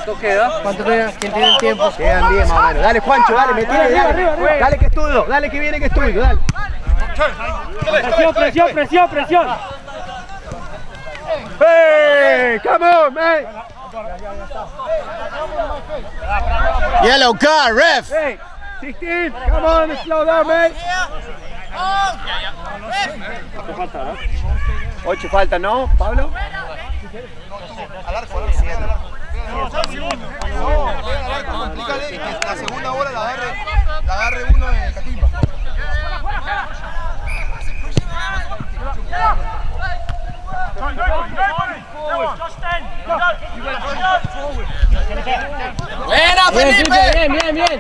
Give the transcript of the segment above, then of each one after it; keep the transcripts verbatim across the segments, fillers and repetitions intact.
¿Cuánto queda? ¿Cuánto queda? ¿Quién tiene el tiempo? Quedan diez más o menos. Dale, Juancho, dale, metile, dale. Arriba, arriba. Dale que es tuyo, dale que viene que es tuyo, dale. Presión, presión, presión, presión. Hey, come on, man. Yellow card, ref. Hey, sixteen, come on, slow down, man. Ocho falta, ¿no, Pablo? Explícale que la segunda bola la agarre, la agarre uno de Catimba. ¡Buena, Felipe! Bien, bien, bien.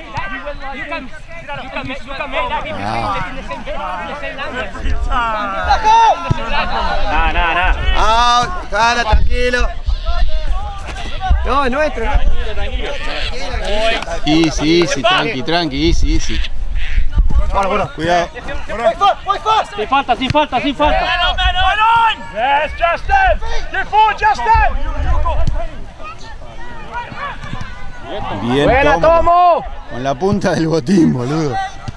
Nada, nada, nada. Ah, cara, tranquilo. No, es nuestro. Easy, easy, tranqui, tranqui, easy, easy. Bueno, bueno. Cuidado. Sin falta, sin falta, sin falta. Yes, Justin! Get forward, Justin! Bien, Buena, Tomo. Tomo. Con la punta del botín, boludo.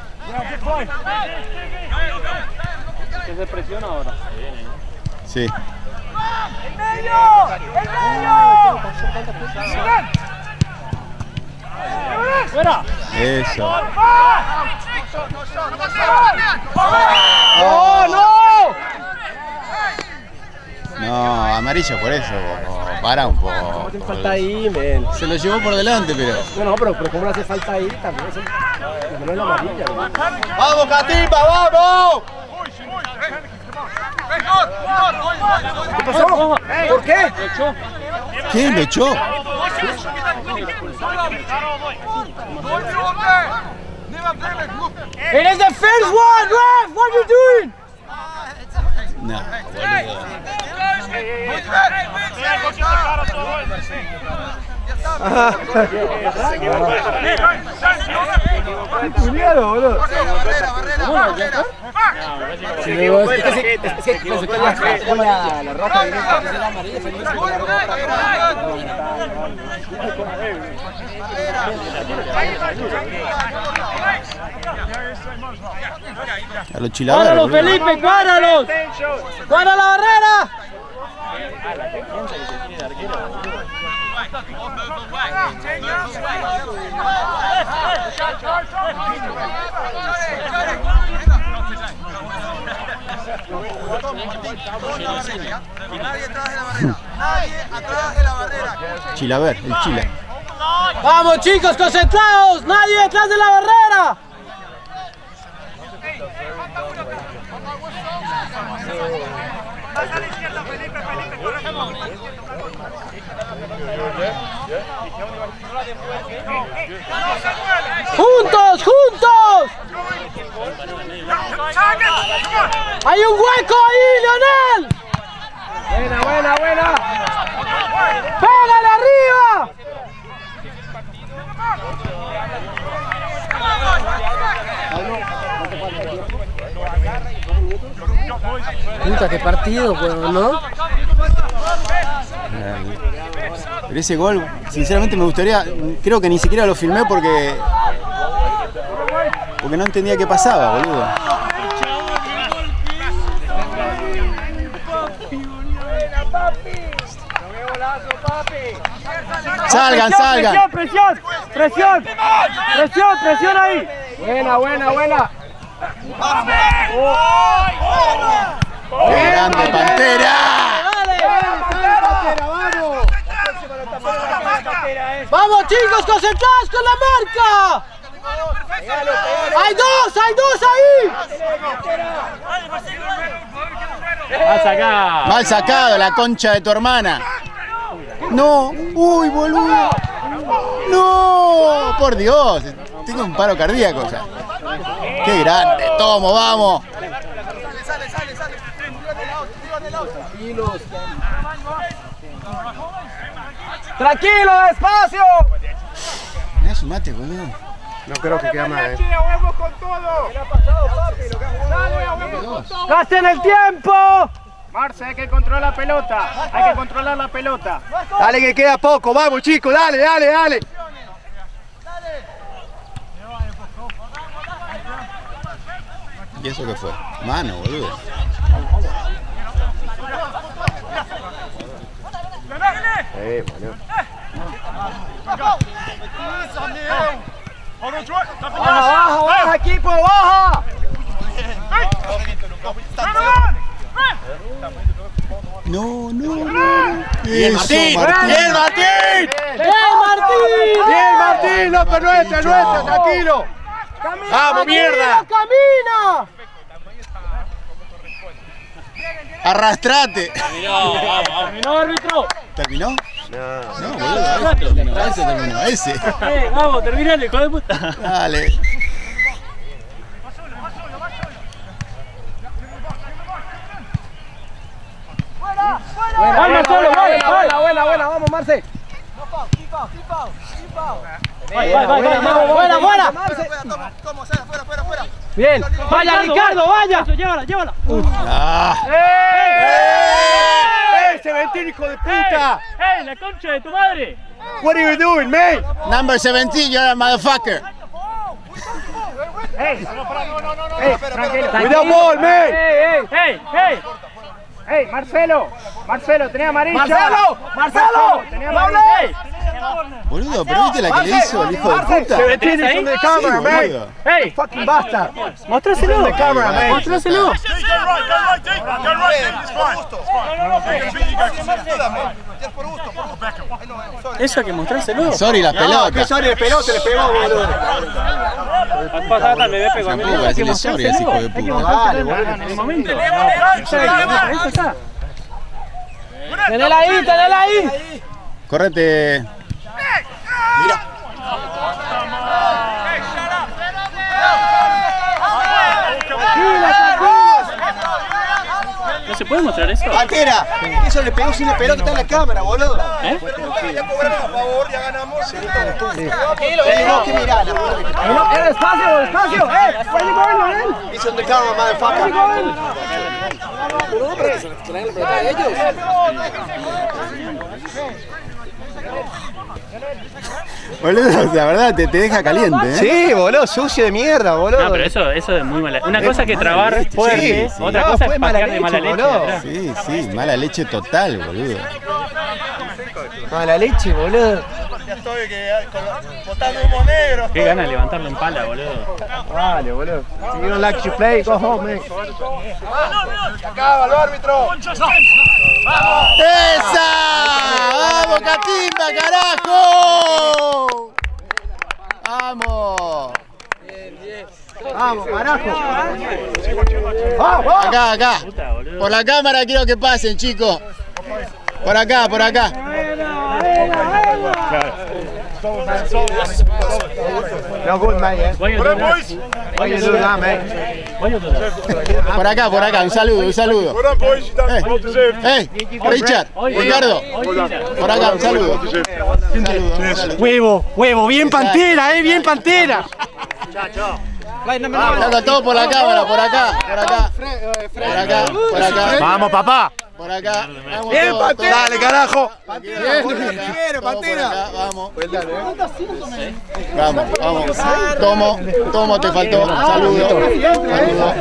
¿Qué se presiona ahora? Sí. ¡El medio! ¡El medio! ¡Fuera! Eso. ¡Oh, no! No, amarillo por eso. Para un poco. ¿Cómo te falta ahí, men? Se lo llevó por delante, pero. No, no, pero, pero ¿cómo le hace falta ahí también? Eso, no es la amarilla. ¡Vamos, Catimba, vamos! ¿Qué pasó? ¿Por qué? ¿Quién lo echó? It is the first one, ref! What are you doing? No, boludo. Juliano, boludo. Barrera, barrera, barrera. Sí, digo, es que es que pensé que la la roja directa, que es la amarilla, se dice con la roja. A los chilaveros. ¡Cuádralos, Felipe, cuádralos! ¡Cuadra la barrera! Y nadie atrás de la barrera. Nadie atrás de la barrera. Chilaver, el chila. ¡Vamos, chicos, concentrados! ¡Nadie detrás de la barrera! ¡Juntos, juntos! ¡Hay un hueco ahí, Leonel! Buena, buena, buena. ¡Pégale arriba! Puta, qué partido, pues, ¿no? Pero ese gol, sinceramente me gustaría, creo que ni siquiera lo filmé porque porque no entendía qué pasaba, boludo. Salgan, salgan. Presión, presión, presión, presión ahí. Buena, buena, buena. ¡Qué grande, Pantera! ¡Vamos, chicos, concentrados con la marca! ¡Hay dos, hay dos ahí! ¡Mal sacado! Mal sacado, la concha de tu hermana. No, uy, boludo. No, por Dios, tengo un paro cardíaco ya. Qué grande, Tomo, vamos. Sale, sale, sale. Tranquilos. Tranquilo, despacio. Mirá su mate, boludo. No creo que quede más, eh. ¡Gasten el tiempo! Marce, hay que controlar la pelota. Hay que controlar la pelota. Dale que queda poco, vamos chicos, dale, dale, dale. ¿Y eso qué fue? Mano, boludo. Eh, boludo. Baja, baja, baja, equipo, baja. No, no, no. Bien, Eso, Martín. Martín. Bien, Martín. ¡Bien, Martín! Bien, Martín, no, pero nuestra, nuestra, tranquilo. Vamos, mierda. ¡Camina! Arrastrate. Terminó, árbitro. ¿Terminó? No. No, boludo. Ese terminó. Ese terminó. Ese. Eh, vamos, terminale, hijo de puta. Dale. Buena, buena, buena, buena, buena, buena, vamos, Marce. Vai, vai, vai, vai, fuera, fuera. Toma, fuera, fuera, fuera. Bien, vaya Ricardo, vaya. Llévala, llévala. Ah. ¡Eh! ¡Eh! ¡Seventeen, hijo de puta! ¡Eh, la concha de tu madre! What are you doing, man? Number seventeen, you're a motherfucker. ¡Ey! Tranquilo. Cuidado, ball, man. ¡Ey, ey! ¡Ey, Marcelo! Marcelo, tenía amarilla. ¡Marcelo! ¡Marcelo! Tenía ¡No amarilla. hables! Boludo, pero viste la que le hizo el hijo de puta. seventeen is on the Sí, camera, man. boludo. ¡Ey! Fucking bastard. ¡Mostráselo! On the camera, man. ¡Mostráselo! Go right, go right deep, man. Go right deep. It's fine. Gusto. Por gusto, por gusto. Eso hay que mostrárselo. Sorry, las No, que pelotas. sorry, el pelote le pegó, boludo. Pasada, me ve pegó a mí. Tampoco decirle sorry a ese hijo de puta. Dale, boludo. En el momento. Go está. Tenela ahí, tenela ahí. Correte. ¿No se puede mostrar eso? Pantera, eso le pegó sin el pelota, está en la cámara, boludo. ¿Eh? Ya cobramos a favor, ya ganamos. Tenemos que mirar, la puta que te pegó. ¡Eh, despacio, despacio! ¡Eh! ¡Where you going, man? It's on the camera, motherfucker. Boludo, la verdad te, te deja caliente, ¿eh? Sí, boludo, sucio de mierda, boludo. No, pero eso, eso es muy mala. Una cosa es que trabar fuerte, Sí, sí. otra No, cosa fue es mala patear de mala leche, leche. boludo. atrás. Sí, sí, mala leche total, boludo. Mala leche, boludo. Ya estoy que botando humo negro. Qué gana de levantarlo en pala, boludo. Vale, boludo. Si you don't like to play, go home, man. Acábalo, árbitro. ¡Esa! ¡Vamos, Catimba, carajo! ¡Vamos! Vamos, carajo. Acá, acá. Puta, boludo. Por la cámara quiero que pasen, chicos. Por acá, por acá. No good, man, yeah. Voy a Well done, tocar. boys. What you do now, man? Voy a tocar. Por acá, por acá. Un saludo, un saludo. Well done, boys. You done Eh. well deserved. ¡Ey! Richard, Ricardo. Por acá, un saludo. Un saludo, un saludo. Huevo, huevo, bien pantera, eh, bien pantera. Saca todo por la cámara, por acá, por acá. Por acá, por acá. Vamos, papá. Por acá. Vamos Bien, todos, Pantera. todos. Dale, carajo. Bien, Primero, Pantera. Vamos. Vamos, vamos. Tomo, tomo, te faltó. Saludo. Saludo.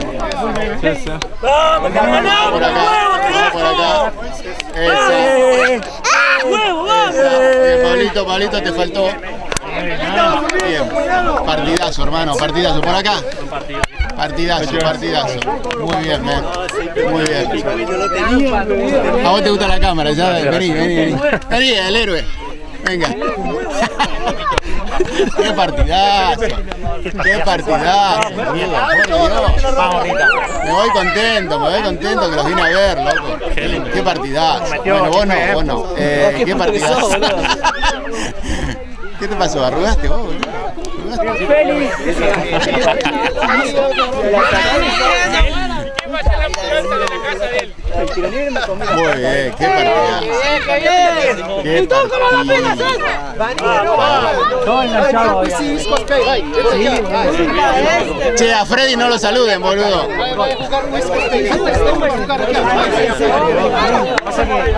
Por acá, por acá. Eso. Bien, Pablito, Pablito, te faltó. Bien. Partidazo, hermano, partidazo. Por acá. Partidazo, partidazo. Muy bien, man. Muy bien. A vos te gusta la cámara, ya. Vení, vení, vení. Vení, el héroe. Venga. Qué partidazo. Qué partidazo, boludo. Por Dios. Me voy contento, me voy contento que los vine a ver, loco. Qué partidazo. Bueno, vos no, vos no. Eh, qué partidazo. ¿Qué te pasó? ¿Arrugaste vos, boludo? el tiro libre me comí. Muy bien, qué partida. ¡Qué bien! ¿Y tú cómo la pegas eso? Todo enganchado. Che, a Freddy no lo saluden, boludo.